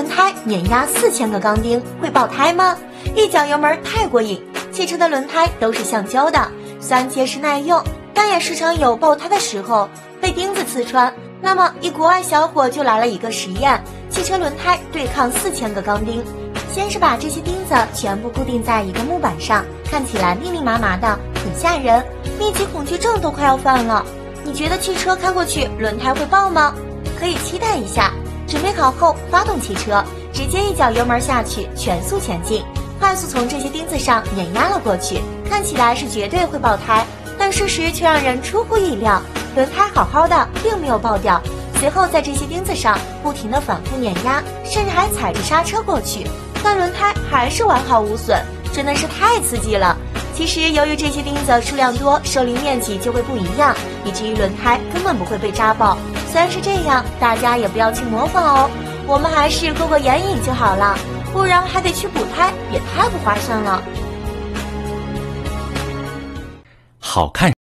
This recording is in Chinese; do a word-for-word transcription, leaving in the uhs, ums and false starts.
胎碾压四千个钢钉，会爆胎吗？一脚油门太过瘾。汽车的轮胎都是橡胶的，虽然结实耐用，但也时常有爆胎的时候，被钉子刺穿。那么一国外小伙就来了一个实验，汽车轮胎对抗四千个钢钉。先是把这些钉子全部固定在一个木板上，看起来密密麻麻的，很吓人，密集恐惧症都快要犯了。你觉得汽车开过去轮胎会爆吗？可以期待一下。准备好后发动汽车，直接一脚油门下去，全速前进，快速从这些钉子上碾压了过去。看起来是绝对会爆胎，但事实却让人出乎意料，轮胎好好的，并没有爆掉。随后在这些钉子上不停地反复碾压，甚至还踩着刹车过去，但轮胎还是完好无损，真的是太刺激了。其实由于这些钉子数量多，受力面积就会不一样，以至于轮胎根本不会被扎爆。虽然是这样，大家也不要去模仿哦，我们还是过过眼瘾就好了，不然还得去补胎，也太不划算了。 好看